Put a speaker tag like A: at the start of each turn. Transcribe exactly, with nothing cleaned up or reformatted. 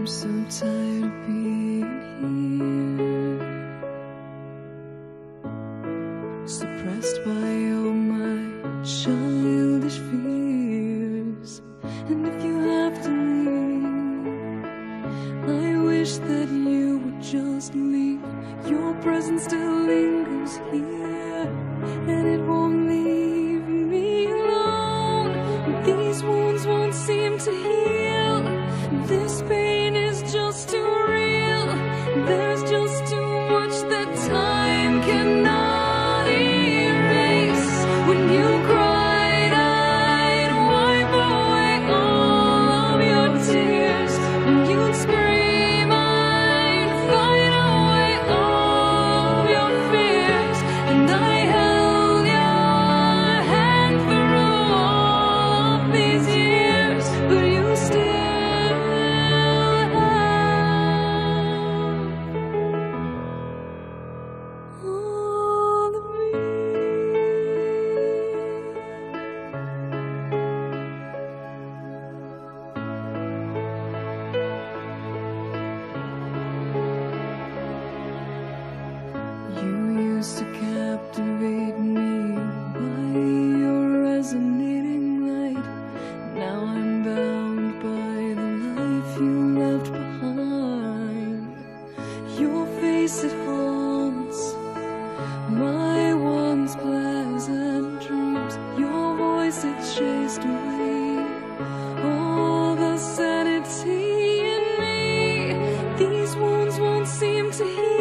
A: so tired of being here, suppressed by all my childish fears. And if you have to leave, I wish that you would just leave. Your presence still lingers here, and it won't leave me alone. These wounds won't seem to heal. This pain is just too real. There's just too much that time cannot erase. When you cried, I'd wipe away all of your tears. When you'd scream, I'd fight away all of your fears. And I held your hand through all of these years, but you still all of me. You used to captivate me by your resonating light. Now I'm bound by the life you left behind. Your face, it haunts my once pleasant dreams. Your voice, it chased away all the sanity in me. These wounds won't seem to heal.